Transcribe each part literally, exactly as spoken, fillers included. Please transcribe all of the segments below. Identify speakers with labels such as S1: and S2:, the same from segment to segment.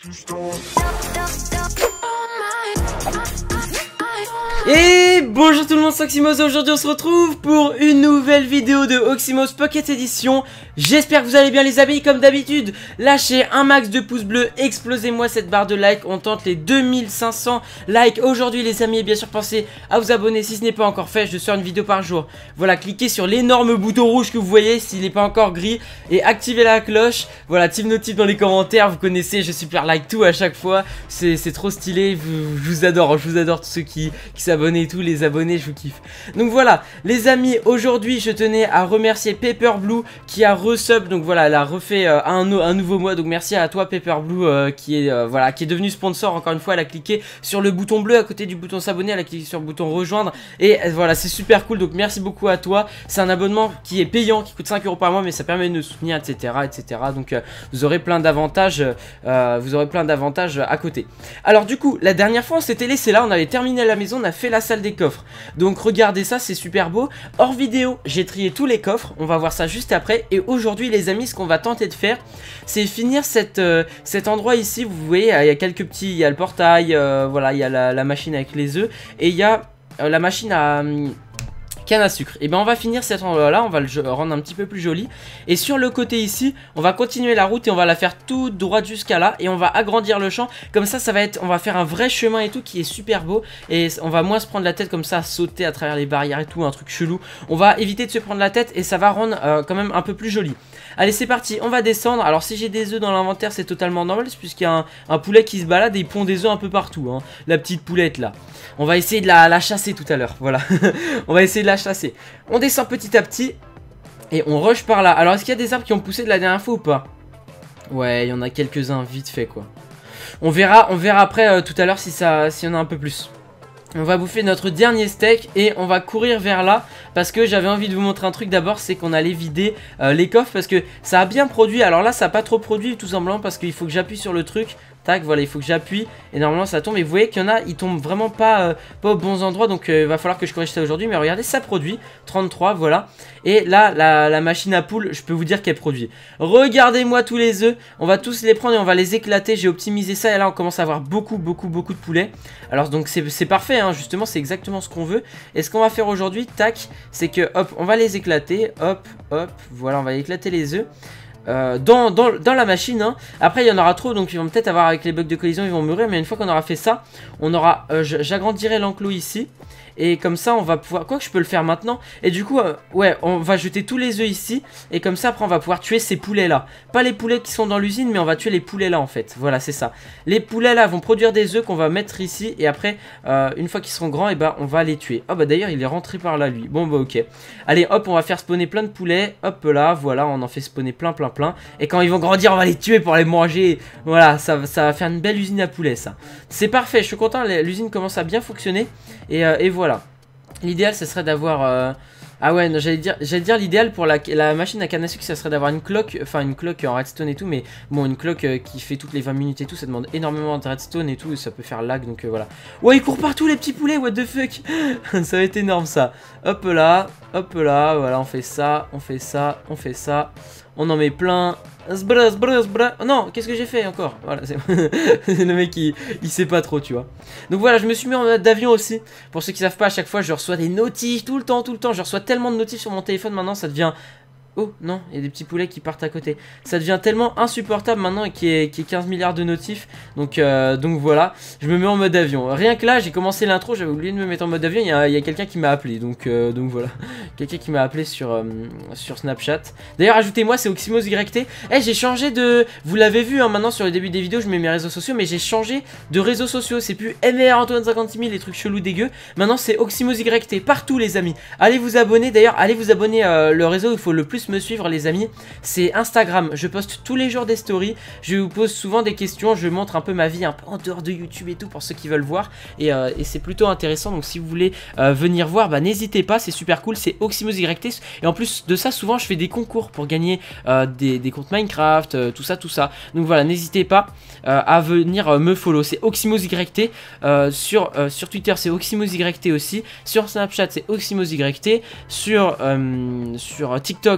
S1: Et bonjour tout le monde, c'est Oxymos. Aujourd'hui on se retrouve pour une nouvelle vidéo de Oxymos Pocket Edition. J'espère que vous allez bien les amis. Comme d'habitude, lâchez un max de pouces bleus, explosez-moi cette barre de like. On tente les deux mille cinq cents likes aujourd'hui les amis. Et bien sûr pensez à vous abonner si ce n'est pas encore fait. Je sors une vidéo par jour. Voilà, cliquez sur l'énorme bouton rouge que vous voyez s'il n'est pas encore gris. Et activez la cloche. Voilà, team notif dans les commentaires. Vous connaissez, je super like tout à chaque fois. C'est trop stylé, vous, je vous adore. Je vous adore tous ceux qui, qui s'abonnent et tout. Les abonnés, je vous kiffe. Donc voilà les amis, aujourd'hui je tenais à remercier Pepperblue qui a resub. Donc voilà, elle a refait euh, un, un nouveau mois. Donc merci à toi Pepperblue euh, qui est euh, voilà, qui est devenu sponsor. Encore une fois, elle a cliqué sur le bouton bleu à côté du bouton s'abonner. Elle a cliqué sur le bouton rejoindre. Et euh, voilà, c'est super cool. Donc merci beaucoup à toi. C'est un abonnement qui est payant, qui coûte cinq euros par mois, mais ça permet de nous soutenir, etc, etc. Donc euh, vous aurez plein d'avantages. Euh, vous aurez plein d'avantages à côté. Alors du coup, la dernière fois on s'était laissé là. On avait terminé la maison, on a fait la salle des coffres. Donc regardez ça, c'est super beau. Hors vidéo, j'ai trié tous les coffres. On va voir ça juste après. Et aujourd'hui les amis, ce qu'on va tenter de faire, c'est finir cette, euh, cet endroit ici. Vous voyez, il y a quelques petits, il y a le portail, euh, voilà, il y a la, la machine avec les œufs. Et il y a euh, la machine à... Hum, canne à sucre. Et ben on va finir cet endroit là, on va le rendre un petit peu plus joli. Et sur le côté ici, on va continuer la route et on va la faire toute droite jusqu'à là. Et on va agrandir le champ. Comme ça, ça va être, on va faire un vrai chemin et tout qui est super beau. Et on va moins se prendre la tête comme ça, sauter à travers les barrières et tout, un truc chelou. On va éviter de se prendre la tête et ça va rendre euh, quand même un peu plus joli. Allez, c'est parti, on va descendre. Alors si j'ai des œufs dans l'inventaire, c'est totalement normal puisqu'il y a un, un poulet qui se balade et il pond des œufs un peu partout, hein. La petite poulette là. On va essayer de la, la chasser tout à l'heure, voilà. On va essayer de la chasser. On descend petit à petit et on rush par là. Alors est-ce qu'il y a des arbres qui ont poussé de la dernière fois ou pas? Ouais, il y en a quelques-uns vite fait quoi. On verra, on verra après euh, tout à l'heure si ça, s'il y en a un peu plus. On va bouffer notre dernier steak et on va courir vers là parce que j'avais envie de vous montrer un truc d'abord, c'est qu'on allait vider euh, les coffres parce que ça a bien produit. Alors là ça n'a pas trop produit tout simplement parce qu'il faut que j'appuie sur le truc. Tac, voilà, il faut que j'appuie et normalement ça tombe. Et vous voyez qu'il y en a, ils tombent vraiment pas, euh, pas aux bons endroits. Donc euh, il va falloir que je corrige ça aujourd'hui. Mais regardez, ça produit, trente-trois, voilà. Et là, la, la machine à poule, je peux vous dire qu'elle produit. Regardez-moi tous les œufs, on va tous les prendre et on va les éclater. J'ai optimisé ça et là on commence à avoir beaucoup, beaucoup, beaucoup de poulets. Alors donc c'est parfait, hein, justement c'est exactement ce qu'on veut. Et ce qu'on va faire aujourd'hui, tac, c'est que hop, on va les éclater, hop, hop, voilà, on va éclater les œufs. Euh, dans, dans, dans la machine, hein. Après il y en aura trop donc ils vont peut-être avoir avec les bugs de collision, ils vont mourir. Mais une fois qu'on aura fait ça, on aura euh, j'agrandirai l'enclos ici. Et comme ça on va pouvoir, quoi que je peux le faire maintenant. Et du coup euh, ouais, on va jeter tous les œufs ici. Et comme ça après on va pouvoir tuer ces poulets là. Pas les poulets qui sont dans l'usine, mais on va tuer les poulets là en fait. Voilà, c'est ça. Les poulets là vont produire des œufs qu'on va mettre ici. Et après euh, une fois qu'ils seront grands, et bah on va les tuer. Oh bah d'ailleurs il est rentré par là lui. Bon bah ok. Allez hop, on va faire spawner plein de poulets. Hop là, voilà, on en fait spawner plein plein plein. Et quand ils vont grandir, on va les tuer pour les manger. Voilà, ça, ça va faire une belle usine à poulets ça. C'est parfait, je suis content, l'usine commence à bien fonctionner. Et, euh, et voilà. L'idéal, ce serait d'avoir... Euh... Ah ouais, j'allais dire, j'allais dire l'idéal pour la, la machine à canne à sucre, ça serait d'avoir une cloque, enfin une cloque en redstone et tout, mais bon, une cloque euh, qui fait toutes les vingt minutes et tout, ça demande énormément de redstone et tout, et ça peut faire lag, donc euh, voilà. Ouais, ils courent partout les petits poulets, what the fuck. Ça va être énorme ça. Hop là, hop là, voilà, on fait ça, on fait ça, on fait ça, on en met plein. Sbra, sbra, sbra. Oh non, qu'est-ce que j'ai fait encore? Voilà, c'est le mec il, il sait pas trop, tu vois. Donc voilà, je me suis mis en mode d'avion aussi. Pour ceux qui savent pas, à chaque fois je reçois des notifs tout le temps, tout le temps. Je reçois tellement de notifs sur mon téléphone maintenant, ça devient... Oh non, il y a des petits poulets qui partent à côté. Ça devient tellement insupportable maintenant et qu'il y ait quinze milliards de notifs. Donc, euh, donc voilà, je me mets en mode avion. Rien que là, j'ai commencé l'intro, j'avais oublié de me mettre en mode avion. Il y a, a quelqu'un qui m'a appelé. Donc, euh, donc voilà, quelqu'un qui m'a appelé sur, euh, sur Snapchat. D'ailleurs, ajoutez-moi, c'est Oxymos Y T. Eh, hey, j'ai changé de... Vous l'avez vu, hein, maintenant sur le début des vidéos, je mets mes réseaux sociaux. Mais j'ai changé de réseaux sociaux. C'est plus M R Antoine cinquante-six mille, les trucs chelous dégueux. Maintenant, c'est Oxymos Y T. Partout, les amis. Allez vous abonner. D'ailleurs, allez vous abonner euh, le réseau où il faut le plus me suivre, les amis. C'est Instagram, je poste tous les jours des stories, je vous pose souvent des questions, je montre un peu ma vie un peu en dehors de YouTube et tout pour ceux qui veulent voir. Et, euh, et c'est plutôt intéressant, donc si vous voulez euh, venir voir, bah n'hésitez pas, c'est super cool, c'est Oxymos Y T. Et en plus de ça, souvent je fais des concours pour gagner euh, des, des comptes Minecraft, euh, tout ça, tout ça. Donc voilà, n'hésitez pas euh, à venir euh, me follow, c'est Oxymos Y T. euh, sur, euh, sur Twitter c'est Oxymos Y T aussi, sur Snapchat c'est Oxymos Y T, sur, euh, sur TikTok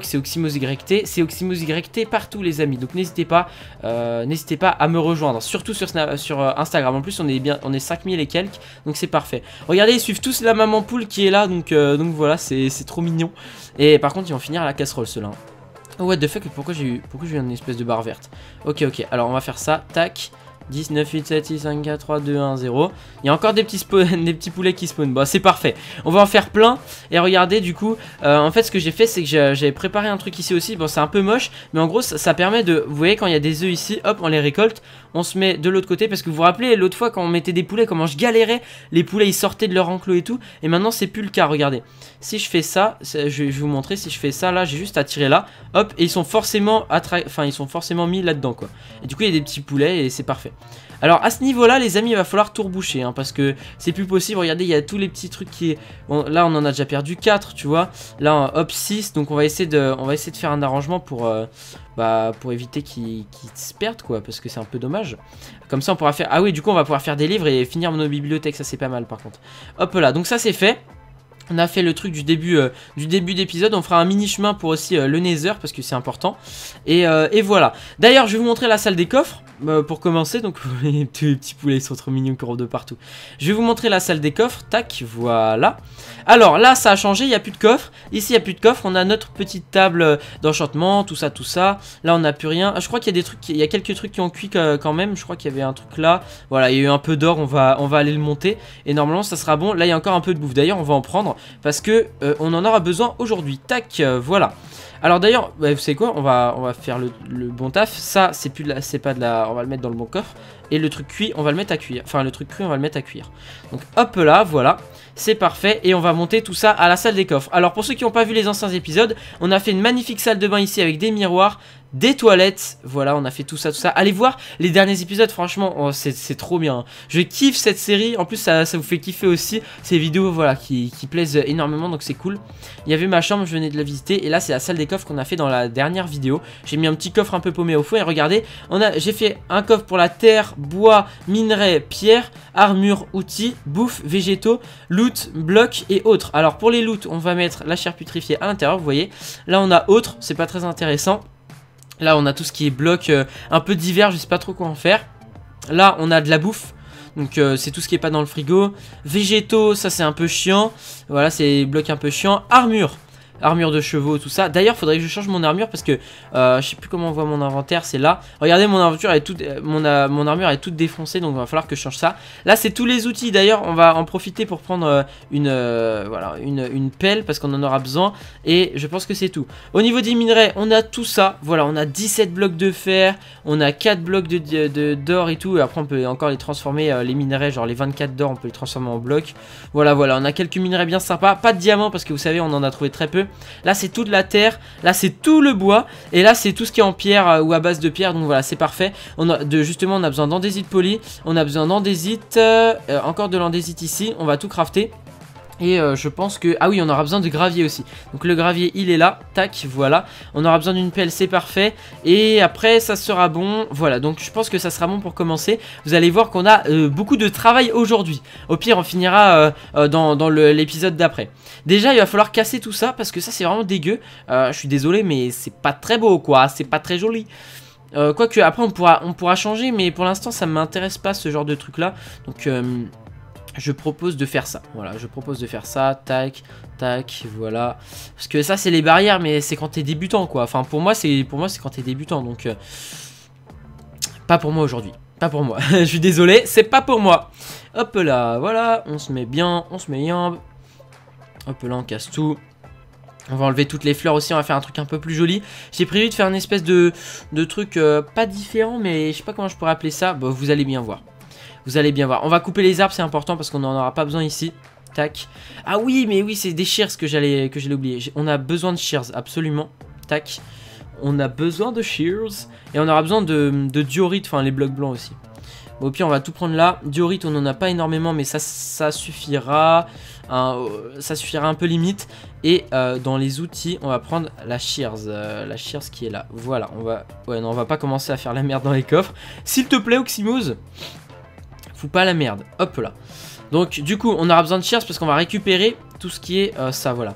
S1: c'est OxymosYT, c'est OxymosYT partout les amis, donc n'hésitez pas, euh, n'hésitez pas à me rejoindre, surtout sur, Snap, sur euh, Instagram, en plus on est bien, on est cinq mille et quelques, donc c'est parfait. Regardez, ils suivent tous la maman poule qui est là, donc, euh, donc voilà, c'est trop mignon, et par contre ils vont finir à la casserole ceux-là. Oh what the fuck, pourquoi j'ai eu, pourquoi j'ai eu une espèce de barre verte? Ok ok, alors on va faire ça, tac. dix, neuf, huit, sept, six, cinq, quatre, trois, deux, un, zéro. Il y a encore des petits, des petits poulets qui spawnent. Bon, c'est parfait. On va en faire plein. Et regardez, du coup, euh, en fait, ce que j'ai fait, c'est que j'avais préparé un truc ici aussi. Bon, c'est un peu moche, mais en gros, ça, ça permet de... Vous voyez, quand il y a des œufs ici, hop, on les récolte. On se met de l'autre côté, parce que vous vous rappelez, l'autre fois, quand on mettait des poulets, comment je galérais. Les poulets, ils sortaient de leur enclos et tout. Et maintenant, c'est plus le cas, regardez. Si je fais ça, je vais vous montrer. Si je fais ça, là, j'ai juste à tirer là. Hop, et ils sont forcément, enfin, ils sont forcément mis là-dedans, quoi. Et du coup, il y a des petits poulets et c'est parfait. Alors à ce niveau là les amis il va falloir tout reboucher hein, parce que c'est plus possible. Regardez il y a tous les petits trucs qui... Bon, là on en a déjà perdu quatre tu vois. Là hop six, donc on va essayer de, on va essayer de faire un arrangement pour, euh, bah, pour éviter qu'ils qu'ils se perdent quoi, parce que c'est un peu dommage. Comme ça on pourra faire... Ah oui du coup on va pouvoir faire des livres et finir nos bibliothèques, ça c'est pas mal par contre. Hop là, donc ça c'est fait. On a fait le truc du début euh, du début d'épisode. On fera un mini chemin pour aussi euh, le Nether parce que c'est important. Et, euh, et voilà. D'ailleurs, je vais vous montrer la salle des coffres euh, pour commencer. Donc les petits, petits poulets ils sont trop mignons, qui de partout. Je vais vous montrer la salle des coffres. Tac, voilà. Alors là, ça a changé. Il n'y a plus de coffre. Ici, il n'y a plus de coffre. On a notre petite table d'enchantement, tout ça, tout ça. Là, on n'a plus rien. Je crois qu'il y a des trucs, il y a quelques trucs qui ont cuit quand même. Je crois qu'il y avait un truc là. Voilà, il y a eu un peu d'or. On va, on va aller le monter. Et normalement, ça sera bon. Là, il y a encore un peu de bouffe. D'ailleurs, on va en prendre. Parce que euh, on en aura besoin aujourd'hui. Tac, euh, voilà. Alors d'ailleurs, bah, vous savez quoi, on va, on va faire le, le bon taf. Ça, c'est plus de la, c'est pas de la, on va le mettre dans le bon coffre. Et le truc cuit, on va le mettre à cuire. Enfin, le truc cru, on va le mettre à cuire. Donc hop là, voilà. C'est parfait. Et on va monter tout ça à la salle des coffres. Alors pour ceux qui n'ont pas vu les anciens épisodes, on a fait une magnifique salle de bain ici avec des miroirs, des toilettes. Voilà, on a fait tout ça, tout ça. Allez voir les derniers épisodes, franchement, oh, c'est trop bien. Je kiffe cette série. En plus, ça, ça vous fait kiffer aussi ces vidéos, voilà, qui, qui plaisent énormément. Donc c'est cool. Il y avait ma chambre, je venais de la visiter. Et là, c'est la salle des coffres qu'on a fait dans la dernière vidéo. J'ai mis un petit coffre un peu paumé au fond. Et regardez, on a, j'ai fait un coffre pour la terre, bois, minerais, pierre, armure, outils, bouffe, végétaux, loot, blocs et autres. Alors pour les loot, on va mettre la chair putrifiée à l'intérieur, vous voyez. Là, on a autres, c'est pas très intéressant. Là, on a tout ce qui est bloc euh, un peu divers, je sais pas trop quoi en faire. Là, on a de la bouffe. Donc, euh, c'est tout ce qui est pas dans le frigo. Végétaux, ça c'est un peu chiant. Voilà, c'est blocs un peu chiant. Armure. Armure de chevaux, tout ça. D'ailleurs, faudrait que je change mon armure parce que euh, je sais plus comment on voit mon inventaire. C'est là. Regardez, mon armure est toute, mon, euh, mon armure est toute défoncée, donc il va falloir que je change ça. Là, c'est tous les outils. D'ailleurs, on va en profiter pour prendre euh, une, euh, voilà, une, une pelle parce qu'on en aura besoin. Et je pense que c'est tout. Au niveau des minerais, on a tout ça. Voilà, on a dix-sept blocs de fer, on a quatre blocs de, de, de, d'or et tout. Et après, on peut encore les transformer, euh, les minerais, genre les vingt-quatre d'or, on peut les transformer en blocs. Voilà, voilà, on a quelques minerais bien sympas. Pas de diamants parce que vous savez, on en a trouvé très peu. Là c'est toute la terre, là c'est tout le bois. Et là c'est tout ce qui est en pierre euh, ou à base de pierre. Donc voilà, c'est parfait. On a de, justement on a besoin d'andésite poli, on a besoin d'andésite, euh, euh, encore de l'andésite ici. On va tout crafter. Et euh, je pense que... Ah oui, on aura besoin de gravier aussi. Donc le gravier, il est là. Tac, voilà. On aura besoin d'une pelle, c'est parfait. Et après, ça sera bon. Voilà, donc je pense que ça sera bon pour commencer. Vous allez voir qu'on a euh, beaucoup de travail aujourd'hui. Au pire, on finira euh, euh, dans, dans l'épisode d'après. Déjà, il va falloir casser tout ça parce que ça, c'est vraiment dégueu. Euh, je suis désolé, mais c'est pas très beau, quoi. C'est pas très joli. Euh, Quoique, après, on pourra, on pourra changer. Mais pour l'instant, ça ne m'intéresse pas, ce genre de truc-là. Donc... Euh, je propose de faire ça, voilà, je propose de faire ça, tac, tac, voilà. Parce que ça c'est les barrières, mais c'est quand t'es débutant quoi. Enfin pour moi c'est pour moi c'est quand t'es débutant, donc euh, pas pour moi aujourd'hui, pas pour moi. Je suis désolé, c'est pas pour moi. Hop là, voilà, on se met bien, on se met bien. Hop là, on casse tout. On va enlever toutes les fleurs aussi, on va faire un truc un peu plus joli. J'ai prévu de faire une espèce de, de truc euh, pas différent, mais je sais pas comment je pourrais appeler ça. Bon, vous allez bien voir. Vous allez bien voir. On va couper les arbres, c'est important parce qu'on n'en aura pas besoin ici. Tac. Ah oui, mais oui, c'est des shears que j'allais que j'allais oublier. On a besoin de shears, absolument. Tac. On a besoin de shears. Et on aura besoin de, de diorite, enfin les blocs blancs aussi. Bon, au pire, on va tout prendre là. Diorite, on n'en a pas énormément, mais ça, ça suffira. Hein, ça suffira un peu limite. Et euh, dans les outils, on va prendre la shears. Euh, la shears qui est là. Voilà, on va... Ouais, non, on va pas commencer à faire la merde dans les coffres. S'il te plaît, Oxymos. Fous pas la merde, hop là. Donc du coup on aura besoin de shears parce qu'on va récupérer tout ce qui est euh, ça, voilà.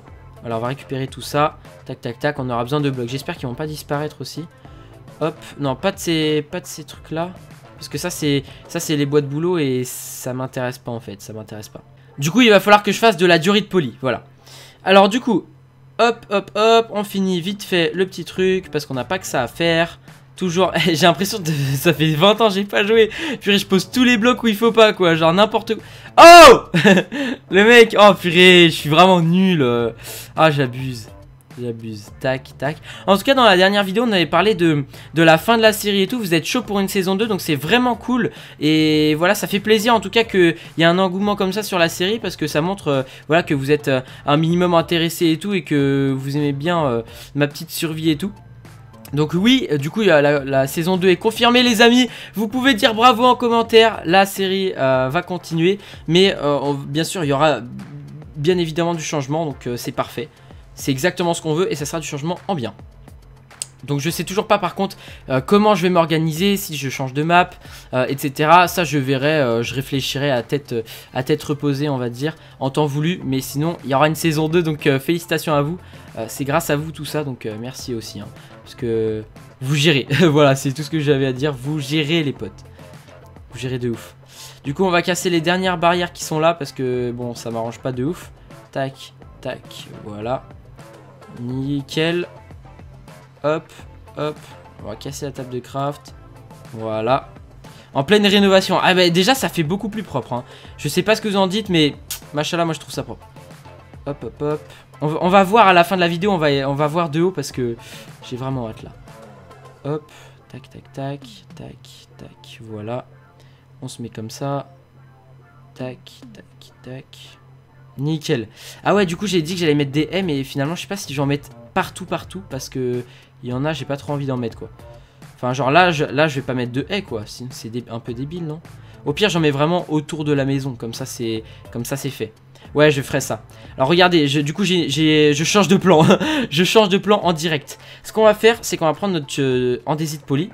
S1: Voilà, on va récupérer tout ça. Tac, tac, tac. On aura besoin de blocs. J'espère qu'ils vont pas disparaître aussi. Hop. Non, pas de ces, pas de ces trucs-là. Parce que ça, c'est ça c'est les boîtes boulot et ça m'intéresse pas, en fait. Ça m'intéresse pas. Du coup, il va falloir que je fasse de la durite polie. Voilà. Alors, du coup, hop, hop, hop. On finit vite fait le petit truc parce qu'on n'a pas que ça à faire. Toujours, j'ai l'impression que ça fait vingt ans que j'ai pas joué. Purée, je pose tous les blocs où il faut pas, quoi. Genre n'importe quoi. Oh le mec, oh purée, je suis vraiment nul. Ah, j'abuse. J'abuse. Tac, tac. En tout cas, dans la dernière vidéo, on avait parlé de, de la fin de la série et tout. Vous êtes chaud pour une saison deux, donc c'est vraiment cool. Et voilà, ça fait plaisir en tout cas qu'il y ait un engouement comme ça sur la série. Parce que ça montre euh, voilà, que vous êtes euh, un minimum intéressé et tout. Et que vous aimez bien euh, ma petite survie et tout. Donc oui, du coup la, la saison deux est confirmée les amis. Vous pouvez dire bravo en commentaire. La série euh, va continuer. Mais euh, on, bien sûr il y aura bien évidemment du changement. Donc euh, c'est parfait. C'est exactement ce qu'on veut et ça sera du changement en bien. Donc je sais toujours pas par contre euh, comment je vais m'organiser, si je change de map, euh, et cetera. Ça je verrai, euh, je réfléchirai à tête, euh, à tête reposée on va dire, en temps voulu. Mais sinon il y aura une saison deux, donc euh, félicitations à vous. Euh, c'est grâce à vous tout ça, donc euh, merci aussi. Hein, parce que vous gérez, voilà c'est tout ce que j'avais à dire, vous gérez les potes. Vous gérez de ouf. Du coup on va casser les dernières barrières qui sont là parce que bon ça m'arrange pas de ouf. Tac, tac, voilà. Nickel. Hop, hop, on va casser la table de craft. Voilà. En pleine rénovation. Ah bah déjà ça fait beaucoup plus propre. Hein. Je sais pas ce que vous en dites mais machallah moi je trouve ça propre. Hop, hop, hop. On va, on va voir à la fin de la vidéo, on va, on va voir de haut parce que j'ai vraiment hâte là. Hop, tac, tac, tac, tac, tac, voilà. On se met comme ça. Tac, tac, tac. Nickel. Ah ouais du coup j'ai dit que j'allais mettre des haies mais finalement je sais pas si je vais en mettre partout partout parce que il y en a j'ai pas trop envie d'en mettre quoi. Enfin genre là je, là je vais pas mettre de haies quoi, sinon c'est un peu débile non. Au pire j'en mets vraiment autour de la maison comme ça c'est comme ça c'est fait. Ouais je ferai ça. Alors regardez je, du coup j'ai je change de plan. Je change de plan en direct. Ce qu'on va faire c'est qu'on va prendre notre euh, andésite poli.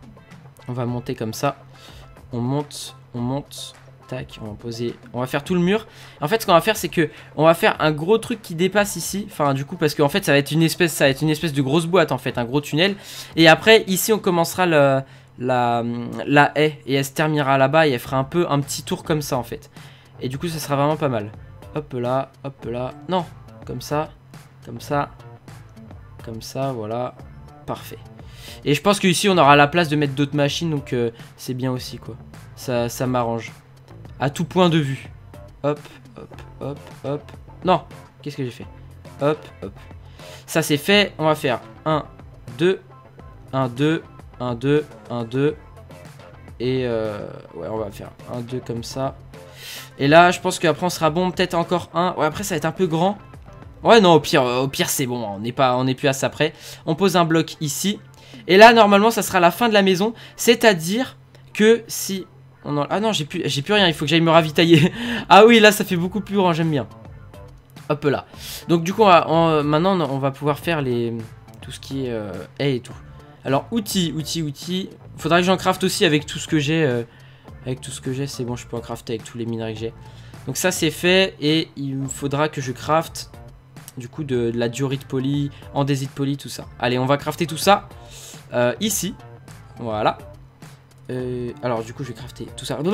S1: On va monter comme ça. On monte, on monte. Tac, on va poser, on va faire tout le mur. En fait, ce qu'on va faire, c'est que on va faire un gros truc qui dépasse ici. Enfin, du coup, parce qu'en fait, ça va être une espèce, ça va être une espèce de grosse boîte en fait, un gros tunnel. Et après, ici, on commencera le, la, la haie et elle se terminera là-bas et elle fera un peu un petit tour comme ça en fait. Et du coup, ça sera vraiment pas mal. Hop là, hop là. Non, comme ça, comme ça, comme ça, voilà, parfait. Et je pense qu'ici, on aura la place de mettre d'autres machines, donc euh, c'est bien aussi quoi. Ça, ça m'arrange. À tout point de vue. Hop, hop, hop, hop. Non, qu'est-ce que j'ai fait? Hop, hop. Ça c'est fait. On va faire un, deux, un, deux, un, deux, un, deux. Et euh, ouais, on va faire un, deux comme ça. Et là, je pense qu'après on sera bon. Peut-être encore un. Ouais, après ça va être un peu grand. Ouais, non, au pire, au pire c'est bon. On n'est pas, on n'est plus à ça près. On pose un bloc ici. Et là, normalement, ça sera la fin de la maison. C'est-à-dire que si... On en... Ah non, j'ai plus, j'ai plus rien, il faut que j'aille me ravitailler. Ah oui, là ça fait beaucoup plus grand, j'aime bien. Hop là. Donc du coup, on va, on, maintenant on va pouvoir faire les tout ce qui est euh, haies et tout. Alors outils, outils, outils. Faudra que j'en craft aussi avec tout ce que j'ai. Euh, avec tout ce que j'ai, c'est bon, je peux en crafter avec tous les minerais que j'ai. Donc ça c'est fait et il faudra que je crafte du coup de, de la diorite polie, andésite polie, tout ça. Allez, on va crafter tout ça euh, ici. Voilà. Euh, alors du coup je vais crafter tout ça. Hop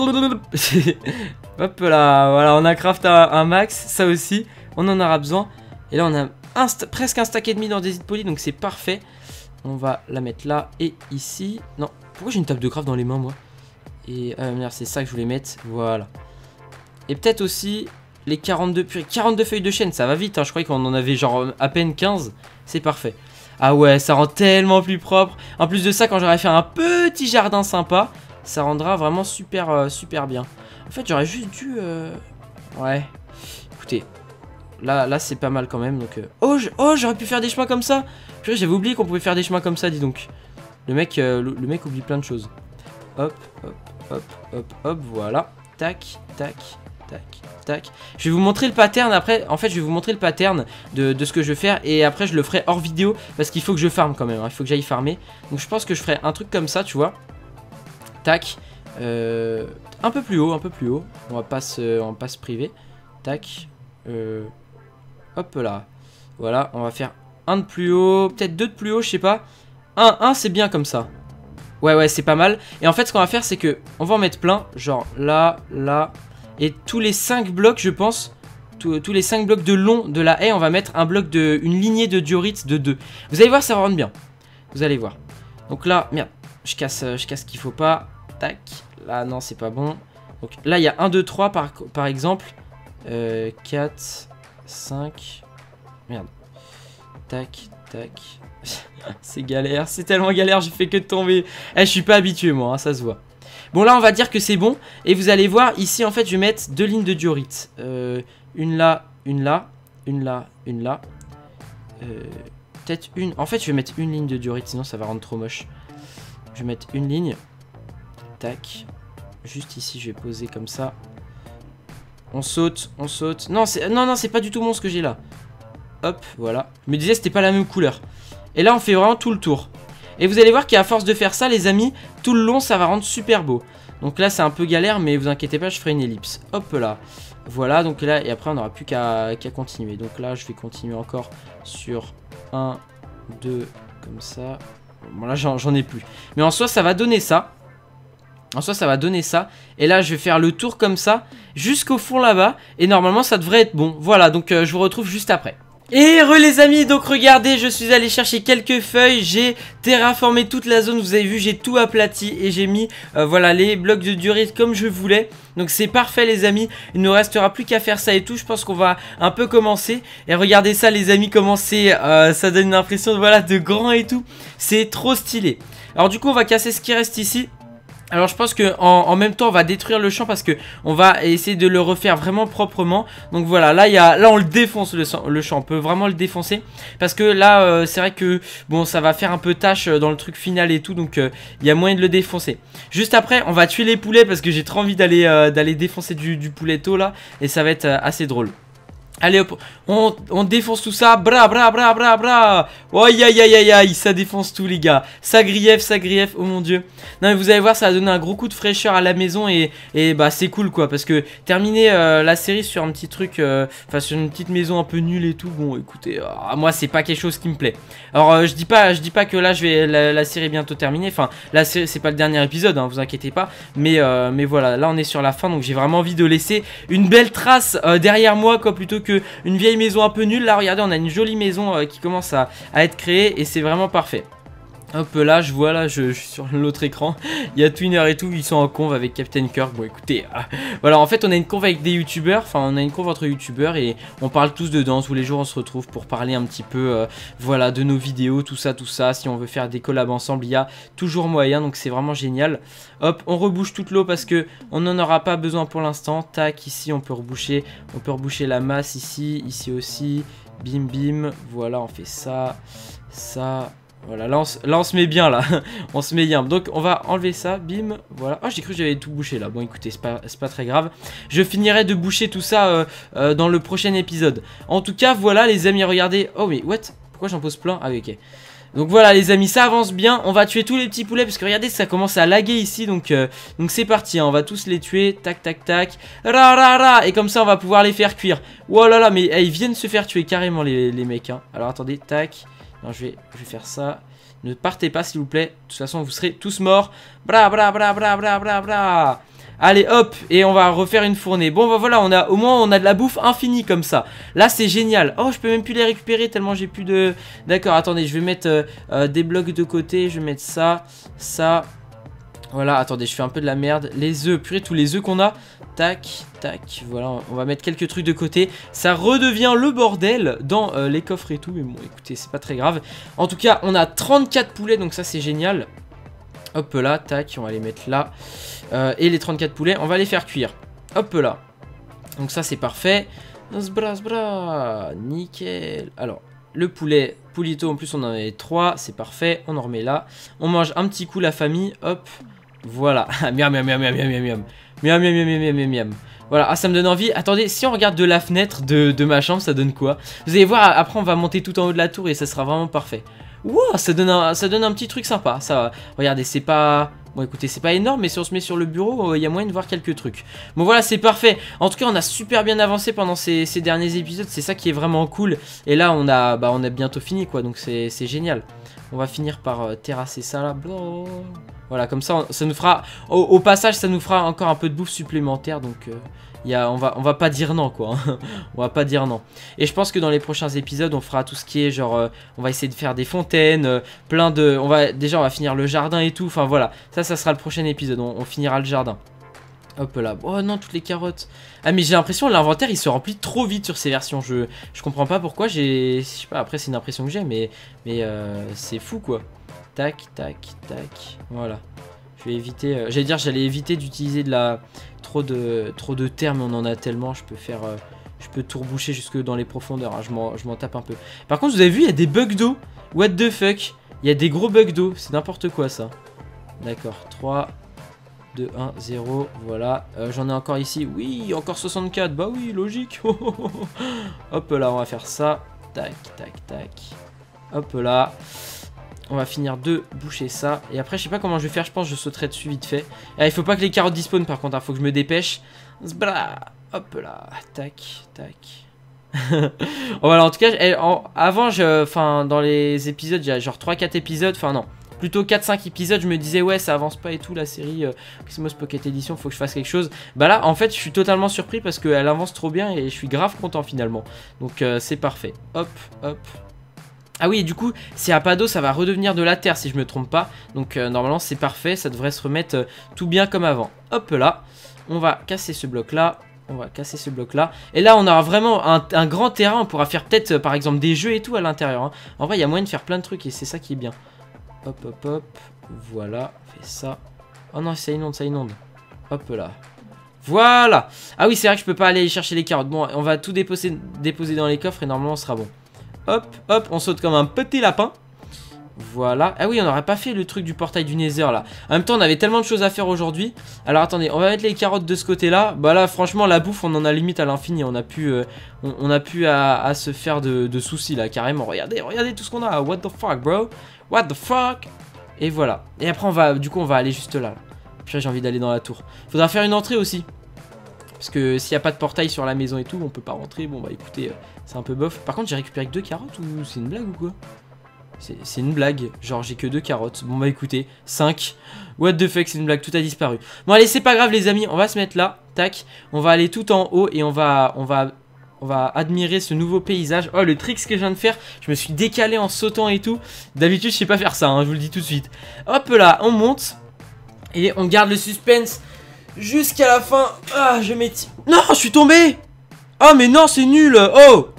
S1: là, voilà, on a crafté un, un max, ça aussi, on en aura besoin. Et là on a un presque un stack et demi d'andésite polie, donc c'est parfait. On va la mettre là et ici. Non, pourquoi j'ai une table de craft dans les mains moi? Et ah merde, c'est ça que je voulais mettre, voilà. Et peut-être aussi les quarante-deux, quarante-deux feuilles de chêne, ça va vite, hein. Je croyais qu'on en avait genre à peine quinze, c'est parfait. Ah ouais, ça rend tellement plus propre. En plus de ça, quand j'aurai fait un petit jardin sympa, ça rendra vraiment super, euh, super bien. En fait, j'aurais juste dû... Euh... Ouais. Écoutez, là, là c'est pas mal quand même. Donc, euh... Oh, oh j'aurais pu faire des chemins comme ça. J'avais oublié qu'on pouvait faire des chemins comme ça, dis donc. Le mec, euh, le, le mec oublie plein de choses. Hop, hop, hop, hop, hop, voilà. Tac, tac, tac, tac. Je vais vous montrer le pattern après. En fait, je vais vous montrer le pattern de, de ce que je vais faire. Et après, je le ferai hors vidéo. Parce qu'il faut que je farme quand même. Hein. Il faut que j'aille farmer. Donc, je pense que je ferai un truc comme ça, tu vois. Tac. Euh, un peu plus haut, un peu plus haut. On va pas se, on va pas se priver. Tac. Euh, hop là. Voilà, on va faire un de plus haut, peut-être deux de plus haut, je sais pas. Un, un c'est bien comme ça. Ouais, ouais, c'est pas mal. Et en fait, ce qu'on va faire, c'est que on va en mettre plein. Genre là, là. Et tous les cinq blocs, je pense, tous, tous les cinq blocs de long de la haie, on va mettre un bloc de, une lignée de diorite de deux. Vous allez voir, ça va rendre bien. Vous allez voir. Donc là, merde, je casse, je casse ce qu'il faut pas. Tac. Là, non, c'est pas bon. Donc là, il y a un, deux, trois par, par exemple. Euh, quatre, cinq. Merde. Tac, tac. C'est galère, c'est tellement galère, j'ai fait que de tomber. Eh, je suis pas habitué, moi, hein, ça se voit. Bon, là, on va dire que c'est bon. Et vous allez voir, ici, en fait, je vais mettre deux lignes de diorite. Euh, une là, une là, une là, une là. Euh, Peut-être une. En fait, je vais mettre une ligne de diorite, sinon ça va rendre trop moche. Je vais mettre une ligne. Tac. Juste ici, je vais poser comme ça. On saute, on saute. Non, c'est non, non, c'est pas du tout bon ce que j'ai là. Hop, voilà. Je me disais, c'était pas la même couleur. Et là, on fait vraiment tout le tour. Et vous allez voir qu'à force de faire ça, les amis, tout le long, ça va rendre super beau. Donc là, c'est un peu galère, mais vous inquiétez pas, je ferai une ellipse. Hop là. Voilà, donc là, et après, on n'aura plus qu'à qu'à continuer. Donc là, je vais continuer encore sur un, deux, comme ça. Bon, là, j'en ai plus. Mais en soi, ça va donner ça. En soi, ça va donner ça. Et là, je vais faire le tour comme ça, jusqu'au fond là-bas. Et normalement, ça devrait être bon. Voilà, donc euh, je vous retrouve juste après. Et re les amis, donc regardez, je suis allé chercher quelques feuilles, j'ai terraformé toute la zone, vous avez vu, j'ai tout aplati et j'ai mis, euh, voilà, les blocs de diorite comme je voulais. Donc c'est parfait les amis, il ne restera plus qu'à faire ça et tout, je pense qu'on va un peu commencer. Et regardez ça les amis, comment c'est, euh, ça donne une impression, voilà, de grand et tout, c'est trop stylé. Alors du coup, on va casser ce qui reste ici. Alors je pense que en, en même temps on va détruire le champ parce que on va essayer de le refaire vraiment proprement. Donc voilà, là il y a, là on le défonce le, le champ, on peut vraiment le défoncer parce que là euh, c'est vrai que bon ça va faire un peu tâche dans le truc final et tout, donc il euh, y a moyen de le défoncer. Juste après on va tuer les poulets parce que j'ai trop envie d'aller euh, d'aller défoncer du, du pouletto là et ça va être euh, assez drôle. Allez hop, on, on défonce tout ça, bra bra bra bra bra. Aïe aïe aïe aïe aïe, ça défonce tout les gars. Ça grief, ça grief, oh mon dieu. Non mais vous allez voir, ça va donner un gros coup de fraîcheur à la maison et, et bah c'est cool quoi. Parce que terminer euh, la série sur un petit truc, euh, enfin sur une petite maison un peu nulle et tout, bon écoutez, euh, moi c'est pas quelque chose qui me plaît. Alors euh, je dis pas je dis pas que là je vais la, la série est bientôt terminée, enfin la série c'est pas le dernier épisode, hein, vous inquiétez pas. Mais, euh, mais voilà, là on est sur la fin, donc j'ai vraiment envie de laisser une belle trace euh, derrière moi quoi, plutôt que une vieille maison un peu nulle. Là regardez, on a une jolie maison euh, qui commence à, à être créée et c'est vraiment parfait. Hop là, je vois là, je, je suis sur l'autre écran. Il y a Twinner et tout, ils sont en conve avec Captain Kirk. Bon écoutez, euh, voilà, en fait on a une conve avec des youtubeurs. Enfin on a une conve entre youtubeurs et on parle tous dedans. Tous les jours on se retrouve pour parler un petit peu euh, voilà, de nos vidéos, tout ça, tout ça. Si on veut faire des collabs ensemble, il y a toujours moyen, donc c'est vraiment génial. Hop, on rebouche toute l'eau parce que on n'en aura pas besoin pour l'instant. Tac, ici on peut reboucher, on peut reboucher la masse ici, ici aussi. Bim bim, voilà, on fait ça, ça. Voilà, là on, se, là on se met bien là. On se met bien. Donc on va enlever ça, bim, voilà. Oh j'ai cru que j'avais tout bouché là. Bon écoutez, c'est pas, c'est pas très grave. Je finirai de boucher tout ça euh, euh, dans le prochain épisode. En tout cas voilà les amis, regardez. Oh mais what? Pourquoi j'en pose plein? Ah oui ok. Donc voilà les amis, ça avance bien. On va tuer tous les petits poulets parce que regardez, ça commence à laguer ici. Donc euh, donc c'est parti, hein. On va tous les tuer. Tac tac tac. Ra ra ra. Et comme ça on va pouvoir les faire cuire. Oh là là, mais hey, ils viennent se faire tuer carrément les, les mecs, hein. Alors attendez, tac. Non, je vais, je vais faire ça. Ne partez pas, s'il vous plaît. De toute façon, vous serez tous morts. Bra, bra, bra, bra, bra, bra, bra. Allez, hop. Et on va refaire une fournée. Bon, bah voilà, on a, au moins, on a de la bouffe infinie comme ça. Là, c'est génial. Oh, je peux même plus les récupérer tellement j'ai plus de... D'accord, attendez, je vais mettre euh, euh, des blocs de côté. Je vais mettre ça, ça... Voilà, attendez, je fais un peu de la merde. Les œufs, purée, tous les œufs qu'on a. Tac, tac, voilà, on va mettre quelques trucs de côté. Ça redevient le bordel dans euh, les coffres et tout. Mais bon, écoutez, c'est pas très grave. En tout cas, on a trente-quatre poulets, donc ça, c'est génial. Hop là, tac, on va les mettre là. Euh, et les trente-quatre poulets, on va les faire cuire. Hop là. Donc ça, c'est parfait. Sbra, sbra, nickel. Alors... Le poulet, poulito, en plus on en avait trois, c'est parfait, on en remet là. On mange un petit coup la famille, hop, voilà. Miam, miam, miam, miam, miam, miam, miam, miam, miam, miam, miam, miam, miam. Voilà, ah, ça me donne envie. Attendez, si on regarde de la fenêtre de, de ma chambre, ça donne quoi? Vous allez voir, après on va monter tout en haut de la tour et ça sera vraiment parfait. Wow, ça donne un, ça donne un petit truc sympa, ça. Regardez, c'est pas... Bon écoutez, c'est pas énorme, mais si on se met sur le bureau, il euh, y a moyen de voir quelques trucs. Bon voilà, c'est parfait. En tout cas, on a super bien avancé pendant ces, ces derniers épisodes. C'est ça qui est vraiment cool. Et là, on a, bah, on a bientôt fini, quoi. Donc c'est génial. On va finir par euh, terrasser ça là. Voilà, comme ça, on, ça nous fera... Au, au passage, ça nous fera encore un peu de bouffe supplémentaire. Donc... Euh... Y a, on, va, on va pas dire non quoi, on va pas dire non. Et je pense que dans les prochains épisodes on fera tout ce qui est genre, euh, on va essayer de faire des fontaines, euh, plein de, on va, déjà on va finir le jardin et tout, enfin voilà. Ça, ça sera le prochain épisode, on, on finira le jardin. Hop là, oh non, toutes les carottes. Ah mais j'ai l'impression que l'inventaire il se remplit trop vite sur ces versions, je, je comprends pas pourquoi, j'ai, je sais pas, après c'est une impression que j'ai, mais, mais euh, c'est fou quoi. Tac, tac, tac, voilà. Je vais éviter, euh, j'allais dire j'allais éviter d'utiliser de la... Trop de, trop de termes, on en a tellement, je peux faire... Euh, je peux tout reboucher jusque dans les profondeurs, hein, je m'en tape un peu. Par contre, vous avez vu, il y a des bugs d'eau. What the fuck? Il y a des gros bugs d'eau, c'est n'importe quoi ça. D'accord, trois, deux, un, zéro, voilà. Euh, J'en ai encore ici, oui, encore soixante-quatre, bah oui, logique. Hop là, on va faire ça. Tac, tac, tac. Hop là. On va finir de boucher ça. Et après, je sais pas comment je vais faire. Je pense que je sauterai dessus vite fait. Et, il faut pas que les carottes dispawnent par contre. Il faut que je me dépêche. Zbla. Hop là. Tac, tac. Voilà, en tout cas, elle, en, avant, je, enfin, dans les épisodes, il y a genre trois quatre épisodes. Enfin, non. Plutôt quatre cinq épisodes. Je me disais, ouais, ça avance pas et tout. La série euh, Oxymos Pocket Edition. Faut que je fasse quelque chose. Bah là, en fait, je suis totalement surpris parce qu'elle avance trop bien. Et je suis grave content finalement. Donc, euh, c'est parfait. Hop, hop. Ah oui, et du coup, c'est à pas d'eau, ça va redevenir de la terre si je me trompe pas. Donc euh, normalement c'est parfait, ça devrait se remettre euh, tout bien comme avant. Hop là, on va casser ce bloc là, on va casser ce bloc là. Et là on aura vraiment un, un grand terrain, on pourra faire peut-être euh, par exemple des jeux et tout à l'intérieur. Hein. En vrai il y a moyen de faire plein de trucs et c'est ça qui est bien. Hop hop hop, voilà, on fait ça. Oh non, ça inonde, ça inonde. Hop là. Voilà. Ah oui, c'est vrai que je peux pas aller chercher les carottes. Bon, on va tout déposer, déposer dans les coffres et normalement on sera bon. Hop, hop, on saute comme un petit lapin. Voilà. Ah oui, on n'aurait pas fait le truc du portail du Nether là. En même temps, on avait tellement de choses à faire aujourd'hui. Alors attendez, on va mettre les carottes de ce côté-là. Bah là, franchement, la bouffe, on en a limite à l'infini. On a pu, euh, on, on a pu à, à se faire de, de soucis là, carrément. Regardez, regardez tout ce qu'on a. What the fuck, bro? What the fuck? Et voilà. Et après, on va, du coup, on va aller juste là. là. Puis j'ai envie d'aller dans la tour. Faudra faire une entrée aussi. Parce que s'il n'y a pas de portail sur la maison et tout, on peut pas rentrer. Bon bah écoutez, euh, c'est un peu bof. Par contre, j'ai récupéré que deux carottes ou c'est une blague ou quoi? C'est une blague. Genre j'ai que deux carottes. Bon bah écoutez, cinq. What the fuck, c'est une blague, tout a disparu. Bon allez, c'est pas grave les amis, on va se mettre là. Tac. On va aller tout en haut et on va... On va On va admirer ce nouveau paysage. Oh, le trick que je viens de faire, je me suis décalé en sautant et tout. D'habitude, je sais pas faire ça, hein, je vous le dis tout de suite. Hop là, on monte. Et on garde le suspense jusqu'à la fin. Ah, je m'étire. Non, je suis tombé. Oh, mais non, c'est nul. Oh.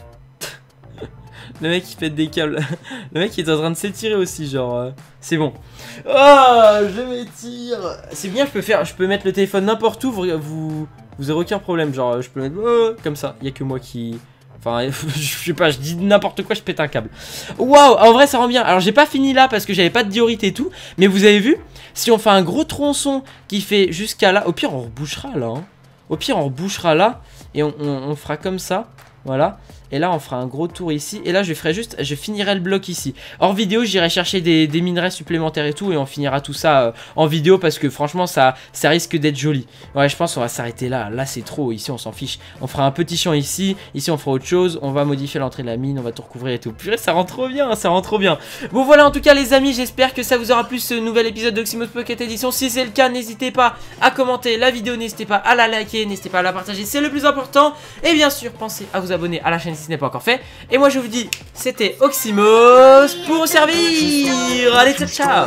S1: Le mec, il pète des câbles. Le mec, il est en train de s'étirer aussi, genre. Euh, c'est bon. Oh, je m'étire. C'est bien, je peux faire, je peux mettre le téléphone n'importe où. Vous, vous, vous aurez aucun problème. Genre, je peux mettre oh, comme ça. Il y a que moi qui. Enfin, je sais pas, je dis n'importe quoi, je pète un câble. Waouh, en vrai, ça rend bien. Alors, j'ai pas fini là parce que j'avais pas de diorite et tout. Mais vous avez vu, si on fait un gros tronçon qui fait jusqu'à là, au pire, on rebouchera là. Hein. Au pire, on rebouchera là et on, on, on fera comme ça. Voilà. Et là, on fera un gros tour ici. Et là, je ferai juste, je finirai le bloc ici. Hors vidéo, j'irai chercher des, des minerais supplémentaires et tout. Et on finira tout ça euh, en vidéo parce que franchement, ça, ça risque d'être joli. Ouais, je pense qu'on va s'arrêter là. Là, c'est trop. Ici, on s'en fiche. On fera un petit champ ici. Ici, on fera autre chose. On va modifier l'entrée de la mine. On va tout recouvrir et tout. Purée, ça rend trop bien. Ça rend trop bien. Bon, voilà, en tout cas, les amis, j'espère que ça vous aura plu ce nouvel épisode d'Oxymos Pocket Edition. Si c'est le cas, n'hésitez pas à commenter la vidéo. N'hésitez pas à la liker. N'hésitez pas à la partager. C'est le plus important. Et bien sûr, pensez à vous abonner à la chaîne si ce n'est pas encore fait. Et moi je vous dis, c'était Oxymos pour vous servir. Allez, ciao, ciao.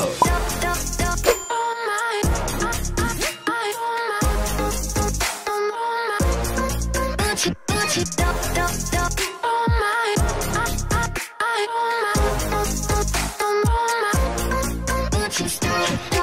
S2: Stop.